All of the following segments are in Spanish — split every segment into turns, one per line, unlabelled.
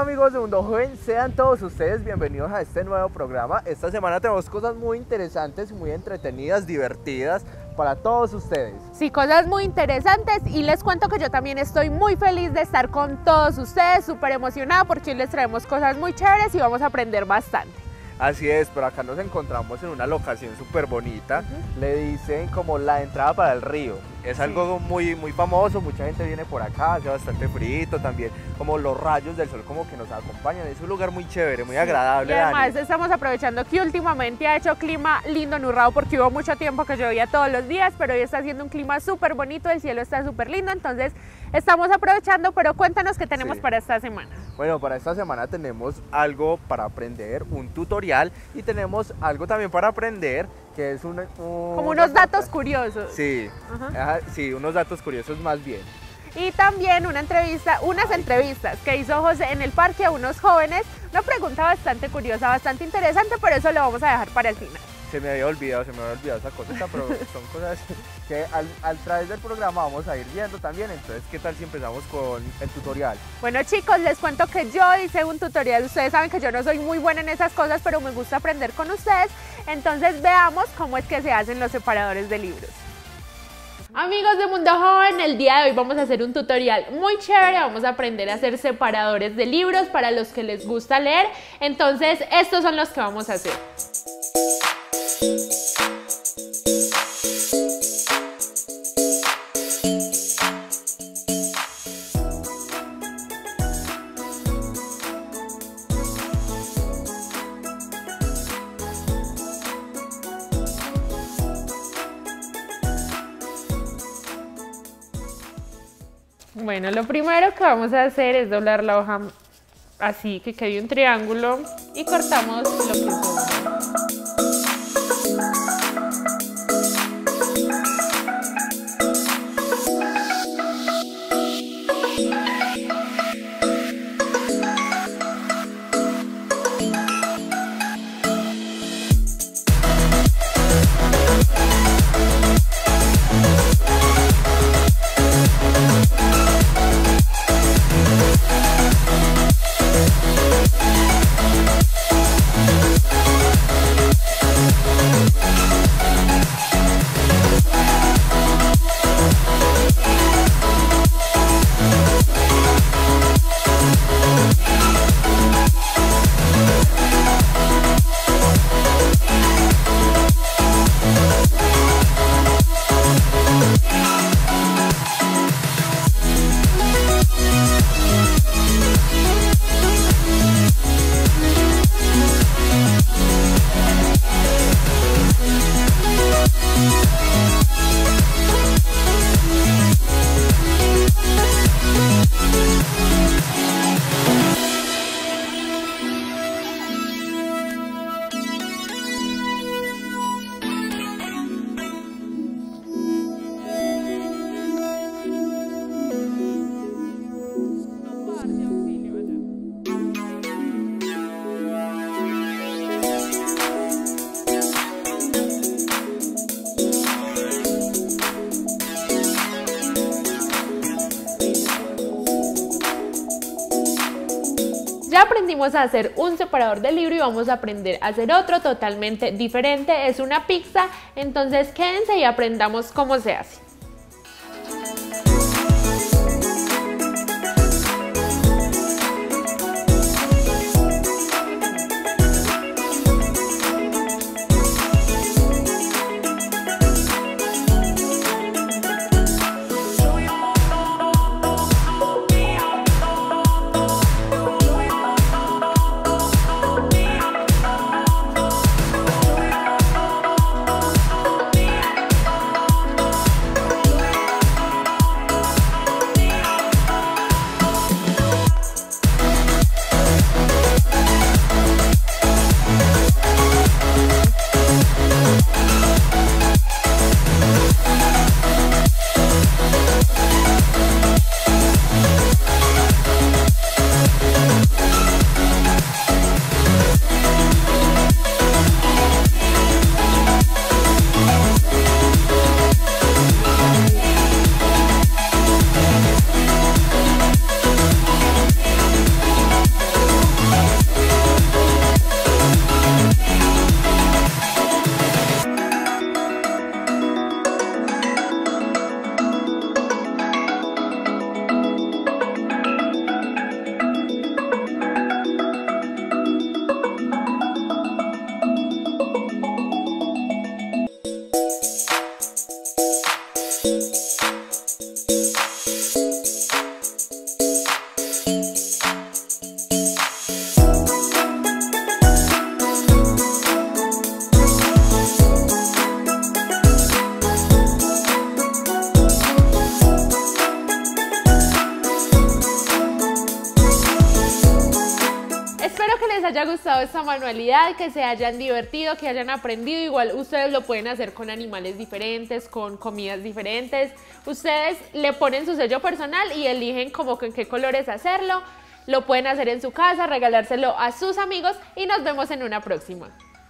amigos de Mundo Joven, sean todos ustedes bienvenidos a este nuevo programa. Esta semana tenemos cosas muy interesantes, muy entretenidas, divertidas para todos ustedes.
Sí, cosas muy interesantes y les cuento que yo también estoy muy feliz de estar con todos ustedes, súper emocionada porque hoy les traemos cosas muy chéveres y vamos a aprender bastante.
Así es, pero acá nos encontramos en una locación súper bonita, le dicen como la entrada para el río. Es algo muy famoso, mucha gente viene por acá, hace bastante frío también, como los rayos del sol como que nos acompañan. Es un lugar muy chévere, muy agradable.
Y además
Dani,
estamos aprovechando que últimamente ha hecho clima lindo en Urrao porque hubo mucho tiempo que llovía todos los días, pero hoy está haciendo un clima súper bonito, el cielo está súper lindo, entonces estamos aprovechando. Pero cuéntanos qué tenemos para esta semana.
Bueno, para esta semana tenemos algo para aprender, un tutorial, y tenemos algo también para aprender, que es
como unos datos curiosos.
Sí, sí, unos datos curiosos más bien.
Y también unas entrevistas que hizo José en el parque a unos jóvenes, una pregunta bastante curiosa, bastante interesante, pero eso lo vamos a dejar para el final.
Se me había olvidado esa cosita, pero son cosas que a través del programa vamos a ir viendo también. Entonces, ¿qué tal si empezamos con el tutorial?
Bueno, chicos, les cuento que yo hice un tutorial. Ustedes saben que yo no soy muy buena en esas cosas, pero me gusta aprender con ustedes. Entonces, veamos cómo es que se hacen los separadores de libros. Amigos de Mundo Joven, el día de hoy vamos a hacer un tutorial muy chévere. Vamos a aprender a hacer separadores de libros para los que les gusta leer. Entonces, estos son los que vamos a hacer. Bueno, lo primero que vamos a hacer es doblar la hoja así, que quede un triángulo, y cortamos lo que sobra. Ya aprendimos a hacer un separador de libro y vamos a aprender a hacer otro totalmente diferente. Es una pizza, entonces quédense y aprendamos cómo se hace. haya gustado esta manualidad, que se hayan divertido, que hayan aprendido. Igual ustedes lo pueden hacer con animales diferentes, con comidas diferentes. Ustedes le ponen su sello personal y eligen como con qué colores hacerlo. Lo pueden hacer en su casa, regalárselo a sus amigos y nos vemos en una próxima.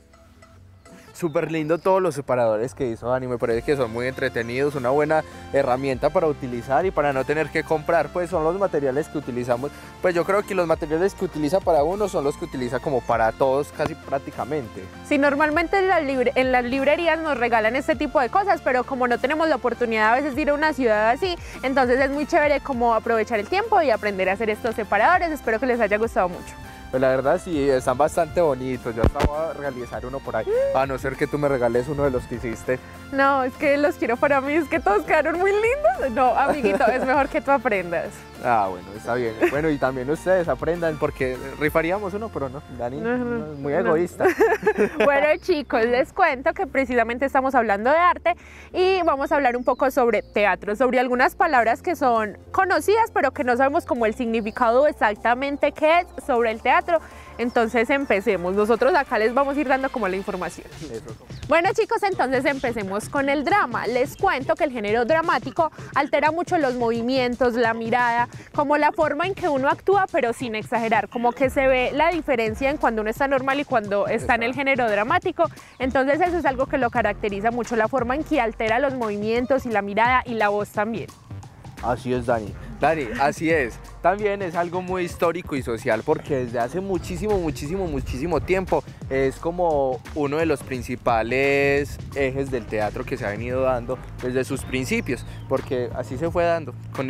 Súper lindo todos los separadores que hizo Dani, me parece que son muy entretenidos, una buena herramienta para utilizar y para no tener que comprar, pues son los materiales que utilizamos. Pues yo creo que los materiales que utiliza para uno son los que utiliza como para todos casi prácticamente.
Sí, normalmente en las librerías nos regalan este tipo de cosas, pero como no tenemos la oportunidad a veces de ir a una ciudad así, entonces es muy chévere como aprovechar el tiempo y aprender a hacer estos separadores. Espero que les haya gustado mucho.
Pues la verdad sí, están bastante bonitos. Yo estaba a realizar uno por ahí, a no ser que tú me regales uno de los que hiciste.
No, es que los quiero para mí, es que todos quedaron muy lindos. No, amiguito, es mejor que tú aprendas.
Ah, bueno, está bien. Bueno, y también ustedes aprendan, porque rifaríamos uno, pero no, Dani es muy egoísta.
Bueno, chicos, les cuento que precisamente estamos hablando de arte y vamos a hablar un poco sobre teatro, sobre algunas palabras que son conocidas, pero que no sabemos como el significado exactamente qué es sobre el teatro. Entonces empecemos, nosotros acá les vamos a ir dando como la información. Bueno, chicos, entonces empecemos con el drama. Les cuento que el género dramático altera mucho los movimientos, la mirada, como la forma en que uno actúa, pero sin exagerar, como que se ve la diferencia en cuando uno está normal y cuando está en el género dramático. Entonces eso es algo que lo caracteriza mucho, la forma en que altera los movimientos y la mirada y la voz también.
Así es, Dani. Dani, así es. También es algo muy histórico y social porque desde hace muchísimo tiempo es como uno de los principales ejes del teatro que se ha venido dando desde sus principios, porque así se fue dando, con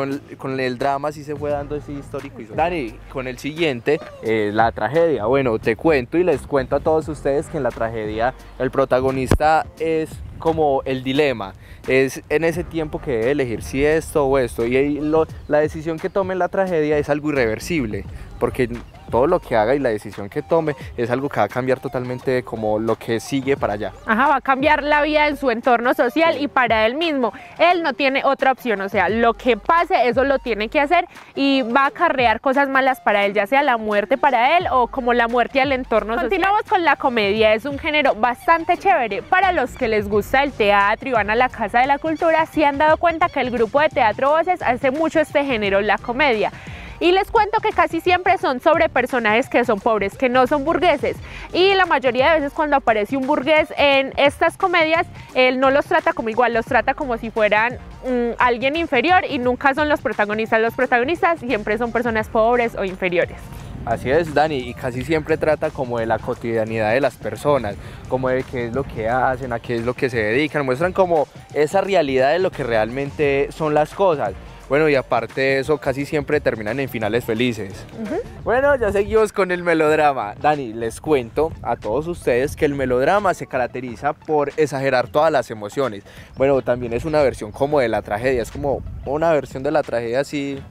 el drama así se fue dando ese histórico y social. Dani, con el siguiente, la tragedia. Bueno, te cuento y les cuento a todos ustedes que en la tragedia el protagonista es como el dilema, es en ese tiempo que debe elegir si esto o esto, y la decisión que tome en la tragedia es algo irreversible, porque todo lo que haga y la decisión que tome es algo que va a cambiar totalmente como lo que sigue para allá. Ajá,
va a cambiar la vida en su entorno social y para él mismo. Él no tiene otra opción, o sea, lo que pase, eso lo tiene que hacer y va a acarrear cosas malas para él, ya sea la muerte para él o como la muerte al entorno social. Continuamos con la comedia, es un género bastante chévere. Para los que les gusta el teatro y van a la Casa de la Cultura, se han dado cuenta que el grupo de Teatro Voces hace mucho este género, la comedia. Y les cuento que casi siempre son sobre personajes que son pobres, que no son burgueses. Y la mayoría de veces cuando aparece un burgués en estas comedias, él no los trata como igual, los trata como si fueran alguien inferior y nunca son los protagonistas. Los protagonistas siempre son personas pobres o inferiores.
Así es, Dani, y casi siempre trata como de la cotidianidad de las personas, como de qué es lo que hacen, a qué es lo que se dedican, muestran como esa realidad de lo que realmente son las cosas. Bueno, y aparte de eso, casi siempre terminan en finales felices. Bueno, ya seguimos con el melodrama. Dani, les cuento a todos ustedes que el melodrama se caracteriza por exagerar todas las emociones. Bueno, también es una versión como de la tragedia, es como una versión de la tragedia así,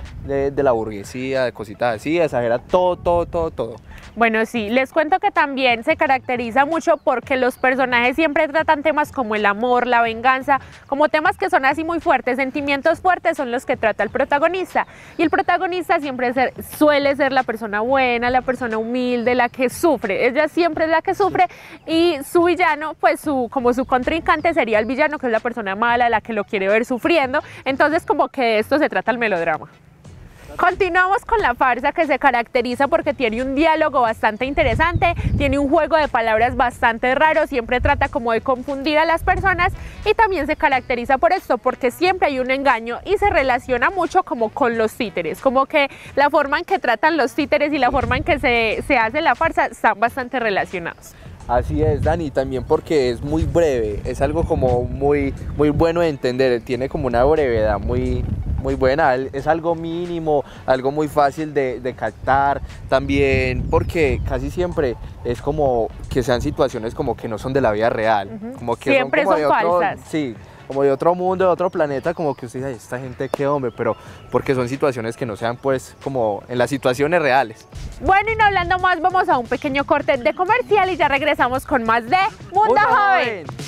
de la burguesía, de cositas así, exagera todo.
Bueno, sí, les cuento que también se caracteriza mucho porque los personajes siempre tratan temas como el amor, la venganza, como temas que son así muy fuertes, sentimientos fuertes son los que trata el protagonista. Y el protagonista siempre suele ser la persona buena, la persona humilde, la que sufre. Ella siempre es la que sufre y su villano, pues como su contrincante sería el villano, que es la persona mala, la que lo quiere ver sufriendo. Entonces como que de esto se trata el melodrama. Continuamos con la farsa, que se caracteriza porque tiene un diálogo bastante interesante, tiene un juego de palabras bastante raro, siempre trata como de confundir a las personas y también se caracteriza por esto, porque siempre hay un engaño y se relaciona mucho como con los títeres, como que la forma en que tratan los títeres y la forma en que se hace la farsa están bastante relacionados.
Así es, Dani, también porque es muy breve, es algo como muy bueno de entender, tiene como una brevedad muy buena, es algo mínimo, algo muy fácil de captar, también porque casi siempre es como que sean situaciones como que no son de la vida real, como que
siempre son falsas.
Sí, como de otro mundo, de otro planeta, como que usted dice, esta gente qué hombre, pero porque son situaciones que no sean pues como en las situaciones reales.
Bueno, y no hablando más, vamos a un pequeño corte de comercial y ya regresamos con más de Mundo Joven.